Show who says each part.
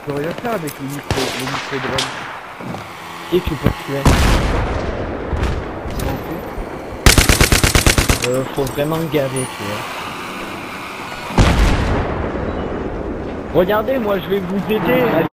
Speaker 1: peut rien faire avec le micro-drone.
Speaker 2: Et tu peux tuer. Faut vraiment gaver, tu vois. Regardez, moi je vais vous aider.